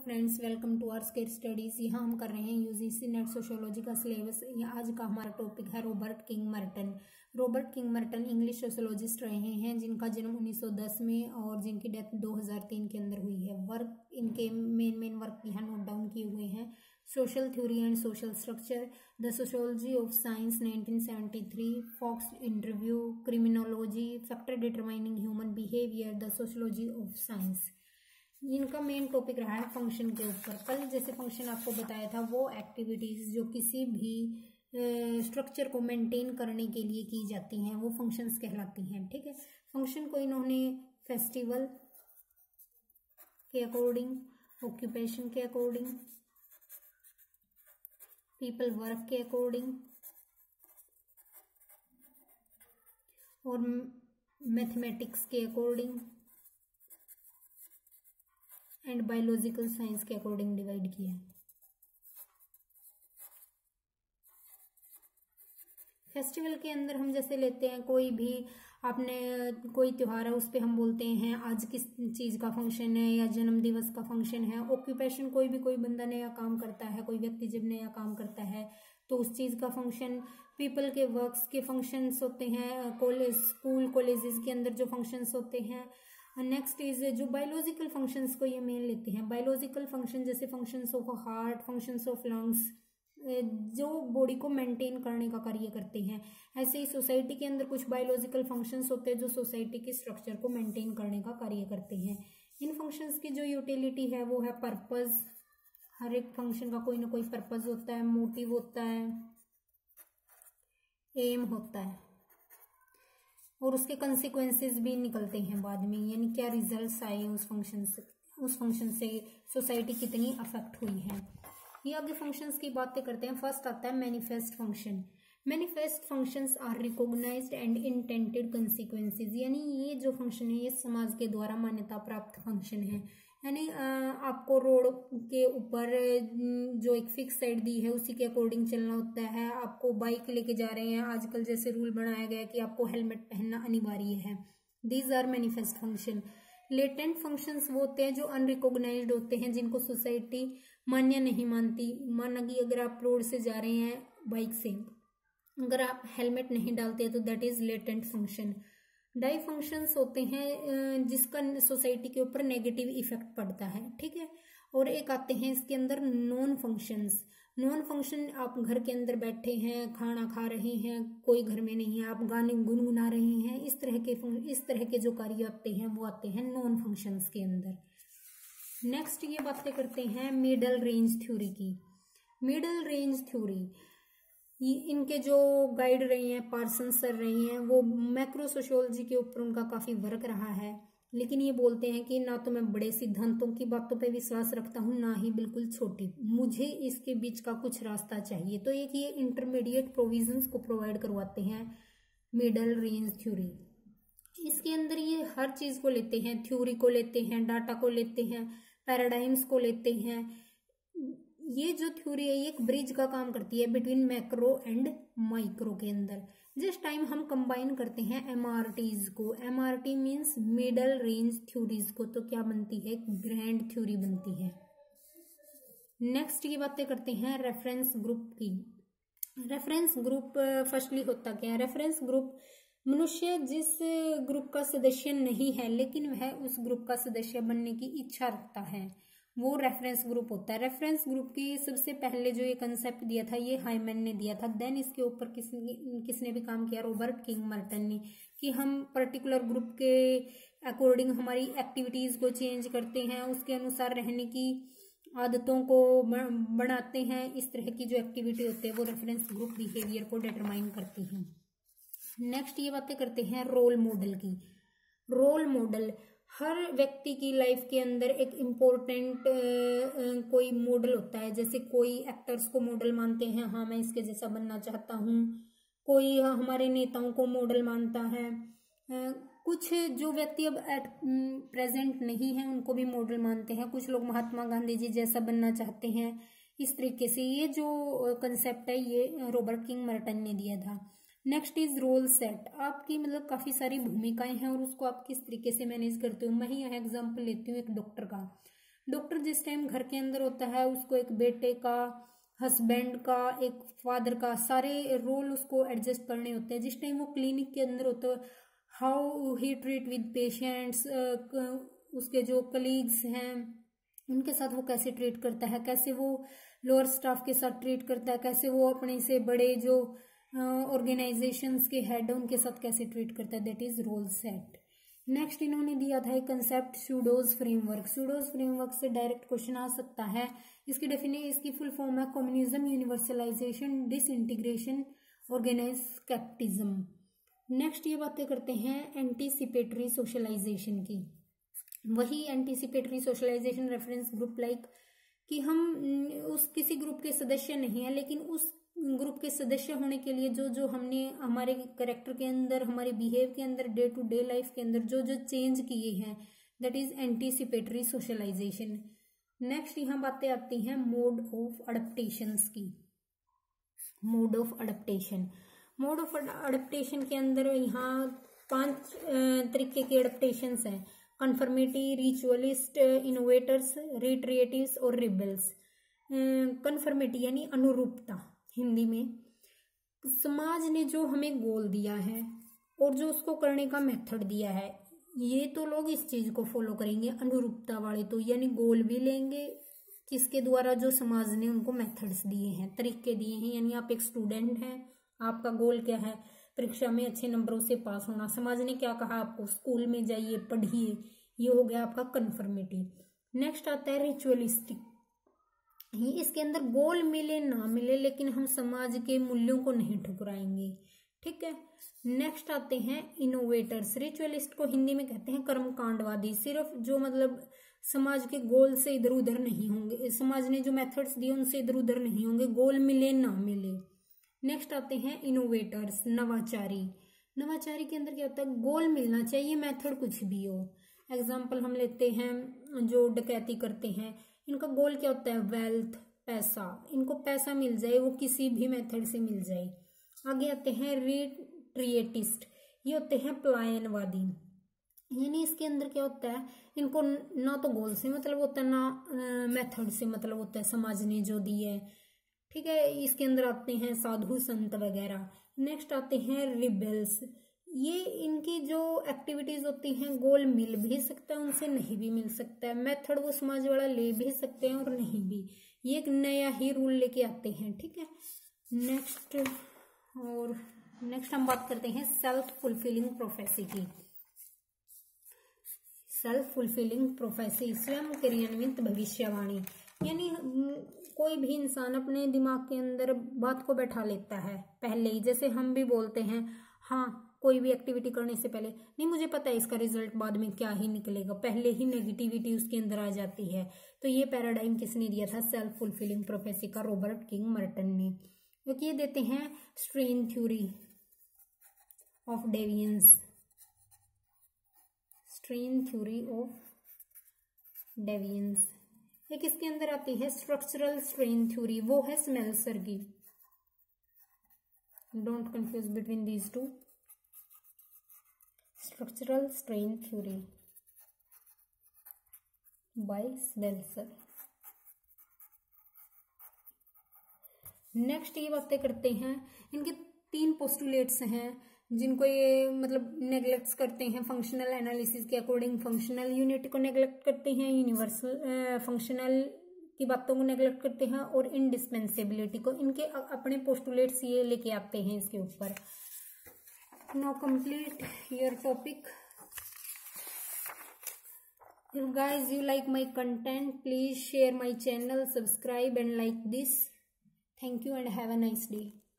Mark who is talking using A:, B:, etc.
A: Friends, welcome to our scare studies. यहाँ हम कर रहे हैं यूजीसी नेट सोशियोलॉजी का सिलेबस। आज का हमारा टॉपिक है Robert King Merton. Robert King Merton English sociologist रहे हैं जिनका जन्म 1910 में और जिनकी डेथ 2003 के अंदर हुई है। वर्क इनके मेन वर्क यहाँ नोट डाउन किए हुए हैं। Social theory and social structure, the sociology of science 1973, focus interview, criminology, factor determining human behaviour, the sociology of science. इनका मेन टॉपिक रहा है फंक्शन के ऊपर। कल जैसे फंक्शन आपको बताया था, वो एक्टिविटीज जो किसी भी स्ट्रक्चर को मेंटेन करने के लिए की जाती हैं वो फंक्शंस कहलाती हैं। ठीक है, फंक्शन को इन्होंने फेस्टिवल के अकॉर्डिंग, ऑक्यूपेशन के अकॉर्डिंग, पीपल वर्क के अकॉर्डिंग और मैथमेटिक्स के अकॉर्डिंग एंड बायोलॉजिकल साइंस के अकॉर्डिंग डिवाइड किया है। फेस्टिवल के अंदर हम जैसे लेते हैं कोई भी आपने कोई त्योहार है उस पे हम बोलते हैं आज किस चीज का फंक्शन है या जन्म दिवस का फंक्शन है। ऑक्यूपेशन, कोई बंदा नया काम करता है, कोई व्यक्ति जब नया काम करता है तो उस चीज का फंक्शन। पीपल के वर्क्स के फंक्शंस होते हैं, कॉलेज स्कूल कॉलेजेस के अंदर जो फंक्शंस होते हैं। नेक्स्ट इज जो बायोलॉजिकल फंक्शंस को ये मेन लेते हैं। बायोलॉजिकल फंक्शन जैसे functions of heart, functions of lungs, जो बॉडी को मेंटेन करने का कार्य करते हैं। ऐसे ही सोसाइटी के अंदर कुछ बायोलॉजिकल फंक्शंस होते हैं जो सोसाइटी के स्ट्रक्चर को मेंटेन करने का कार्य करते हैं। इन फंक्शंस की जो यूटिलिटी है वो है पर्पस। हर एक फंक्शन का कोई ना कोई पर्पस होता है, मोटिव होता है, एम होता है और उसके कंसिक्वेंसेस भी निकलते हैं बाद में, यानी क्या रिजल्ट्स आए उस फंक्शन से सोसाइटी कितनी अफेक्ट हुई है। ये आगे फंक्शंस की बातें करते हैं। फर्स्ट आता है manifest function. Manifest functions are recognised and intended consequences, यानी ये जो फंक्शन है ये समाज के द्वारा मान्यता प्राप्त फंक्शन है। यानी आपको रोड के ऊपर जो एक फिक्स साइड दी है उसी के अकॉर्डिंग चलना होता है। आपको बाइक लेके जा रहे हैं, आजकल जैसे रूल बनाया गया है कि आपको हेलमेट पहनना अनिवार्य है। These are manifest function. Latent functions वो होते हैं जो अनरिकॉग्नाइज्ड होते हैं, जिनको सोसाइटी मान्य नहीं मानती। माना कि अगर आप रोड से जा रहे हैं बाइक से, अगर आप हेलमेट नहीं डालते तो that is latent function. Dysfunctions होते हैं जिसका सोसाइटी के ऊपर नेगेटिव इफेक्ट पड़ता है। ठीक है, और एक आते हैं इसके अंदर नॉन फंक्शंस। नॉन फंक्शन, आप घर के अंदर बैठे हैं, खाना खा रहे हैं, कोई घर में नहीं है, आप गाने गुनगुना रहे हैं, इस तरह के जो कार्य आते हैं वो आते हैं नॉन फंक्शंस के अंदर। नेक्स्ट ये बातें करते हैं मिडल रेंज थ्योरी की। मिडल रेंज थ्योरी इनके जो गाइड रहे हैं, पार्सन सर रहे हैं, वो मैक्रो सोशियोलॉजी के ऊपर उनका काफी वर्क रहा है। लेकिन ये बोलते हैं कि ना तो मैं बड़े सिद्धांतों की बातों पे विश्वास रखता हूँ, ना ही बिल्कुल छोटी, मुझे इसके बीच का कुछ रास्ता चाहिए। तो एक ये इंटरमीडिएट प्रोविजंस को प्रोवाइड करवाते हैं मिडल रेंज थ्योरी। इसके अंदर ये हर चीज को लेते हैं, थ्योरी को लेते हैं, डाटा को लेते हैं, पैराडाइम्स को लेते हैं। ये जो थ्योरी है ये एक ब्रिज का काम करती है बिटवीन मैक्रो एंड माइक्रो के अंदर। जिस टाइम हम कंबाइन करते हैं एमआरटीज को, MRT means middle range theories को, तो क्या बनती है, ग्रैंड थ्योरी बनती है। नेक्स्ट ये बातें करते हैं रेफरेंस ग्रुप की। रेफरेंस ग्रुप फर्स्टली होता क्या है? रेफरेंस ग्रुप मनुष्य जिस ग्रुप का सदस्य नहीं है लेकिन वह उस ग्रुप का सदस्य बनने की इच्छा रखता है, वो रेफरेंस ग्रुप होता है। रेफरेंस ग्रुप की सबसे पहले जो ये कंसेप्ट दिया था ये हाइमन ने दिया था। देन इसके ऊपर किसने भी काम किया? रॉबर्ट किंग मर्टन ने, कि हम पर्टिकुलर ग्रुप के अकॉर्डिंग हमारी एक्टिविटीज को चेंज करते हैं, उसके अनुसार रहने की आदतों को बढ़ाते हैं। इस तरह की जो एक्टिविटी होती है वो रेफरेंस ग्रुप बिहेवियर को डिटरमाइन करती है। नेक्स्ट ये बातें करते हैं रोल मॉडल की। रोल मॉडल हर व्यक्ति की लाइफ के अंदर एक इम्पोर्टेंट कोई मॉडल होता है। जैसे कोई एक्टर्स को मॉडल मानते हैं, हाँ मैं इसके जैसा बनना चाहता हूँ। कोई हमारे नेताओं को मॉडल मानता है। कुछ जो व्यक्ति अब एट प्रेजेंट नहीं है उनको भी मॉडल मानते हैं। कुछ लोग महात्मा गांधी जी जैसा बनना चाहते हैं। इस तरीके से ये जो कंसेप्ट है ये रॉबर्ट किंग मर्टन ने दिया था। Next is role set. आपकी मतलब काफी सारी भूमिकाएं हैं और उसको आप किस तरीके से मैनेज करते हो। मैं ही यहाँ एग्जाम्पल लेती हूँ एक डॉक्टर का। डॉक्टर जिस टाइम घर के अंदर होता है उसको एक बेटे का, हस्बैंड का, एक फादर का, सारे रोल उसको एडजस्ट करने होते हैं। जिस टाइम वो क्लिनिक के अंदर होता है, how he treat with patients, उसके जो कलीग्स हैं उनके साथ वो कैसे ट्रीट करता है, कैसे वो लोअर स्टाफ के साथ ट्रीट करता है, कैसे वो अपने से बड़े जो ऑर्गेनाइजेशंस के हेड उनके साथ कैसे ट्रीट करता है, that is role set. Next इन्होंने दिया था एक concept CUDOS framework. CUDOS framework से डायरेक्ट क्वेश्चन आ सकता है। इसकी फुल फॉर्म है communism, universalisation, disintegration, organise capitalism. Next ये बातें करते हैं एंटीसिपेटरी सोशलाइजेशन की। वही anticipatory socialisation reference group like कि हम उस किसी ग्रुप के सदस्य नहीं है, लेकिन उस ग्रुप के सदस्य होने के लिए जो जो हमने हमारे कैरेक्टर के अंदर, हमारे बिहेव के अंदर, डे टू डे लाइफ के अंदर जो जो चेंज किए हैं, that is anticipatory socialisation. Next यहाँ बातें आती हैं मोड ऑफ अडेप्टेशंस की। Mode of adaptation, mode of adaptation के अंदर यहाँ 5 तरीके के अडेप्टेशंस हैं। कन्फर्मिटी, रिचुअलिस्ट, इनोवेटर्स, रिट्रिएटिव्स और रिबेल्स। कन्फर्मिटी यानी अनुरूपता। हिंदी में समाज ने जो हमें गोल दिया है और जो उसको करने का मेथड दिया है, ये तो लोग इस चीज को फॉलो करेंगे। अनुरूपता वाले तो यानी गोल भी लेंगे किसके द्वारा, जो समाज ने उनको मेथड्स दिए हैं, तरीके दिए हैं। यानी आप एक स्टूडेंट हैं, आपका गोल क्या है, परीक्षा में अच्छे नंबरों से पास होना। समाज ने क्या कहा आपको, स्कूल में जाइए, पढ़िए, ये हो गया आपका कन्फर्मिटी। नेक्स्ट आता है रिचुअलिस्टिक। इसके अंदर गोल मिले ना मिले, लेकिन हम समाज के मूल्यों को नहीं ठुकराएंगे, ठीक है। नेक्स्ट आते हैं इनोवेटर्स। रिचुअलिस्ट को हिंदी में कहते हैं कर्मकांडवादी। सिर्फ जो मतलब समाज के गोल से इधर उधर नहीं होंगे, समाज ने जो मेथड्स दिए उनसे इधर उधर नहीं होंगे, गोल मिले ना मिले। नेक्स्ट आते हैं इनोवेटर्स, नवाचारी। नवाचारी के अंदर क्या होता है, गोल मिलना चाहिए, मेथड कुछ भी हो। एग्जाम्पल हम लेते हैं जो डकैती करते हैं, इनका गोल क्या होता है, वेल्थ, पैसा। इनको पैसा मिल जाए, वो किसी भी मेथड से मिल जाए। आगे आते हैं रिट्रिएटिस्ट, ये होते हैं पलायनवादी। यानी इसके अंदर क्या होता है, इनको ना तो गोल से मतलब होता है, ना मेथड से मतलब होता है, समाज ने जो दी है, ठीक है। इसके अंदर आते हैं साधु संत वगैरह। नेक्स्ट आते हैं रिबेल्स। ये इनकी जो एक्टिविटीज होती हैं, गोल मिल भी सकता है उनसे, नहीं भी मिल सकता है। मेथड वो समाज वाला ले भी सकते हैं और नहीं भी। ये एक नया ही रूल लेके आते हैं, ठीक है। नेक्स्ट हम बात करते हैं सेल्फ फुलफिलिंग प्रोफेसी की। सेल्फ फुलफिलिंग प्रोफेसी, स्वयं क्रियान्वित भविष्यवाणी। यानी कोई भी इंसान अपने दिमाग के अंदर बात को बैठा लेता है पहले ही। जैसे हम भी बोलते हैं, हाँ, कोई भी एक्टिविटी करने से पहले, नहीं मुझे पता है इसका रिजल्ट बाद में क्या ही निकलेगा, पहले ही नेगेटिविटी उसके अंदर आ जाती है। तो ये पैराडाइम किसने दिया था, सेल्फ फुलफिलिंग प्रोफेसी का रॉबर्ट किंग मर्टन ने। क्योंकि ये देते हैं strain theory of deviance, strain theory of deviance. एक इसके अंदर आती है स्ट्रक्चरल स्ट्रेन थ्योरी, वो है स्मेल्सर की। Don't confuse between these two. Structural strain theory by Smelser. Next ये बातें करते हैं, इनके 3 पोस्टुलेट्स हैं जिनको ये मतलब नेग्लेक्ट करते हैं। फंक्शनल एनालिसिस के अकॉर्डिंग फंक्शनल यूनिट को नेग्लेक्ट करते हैं, यूनिवर्सल फंक्शनल की बातों को नेग्लेक्ट करते हैं, और इनडिस्पेंसेबिलिटी को, इनके अपने पोस्टुलेट्स ये लेके आते हैं इसके ऊपर। Now complete your topic. If guys you like my content, please share my channel, subscribe and like this. Thank you and have a nice day.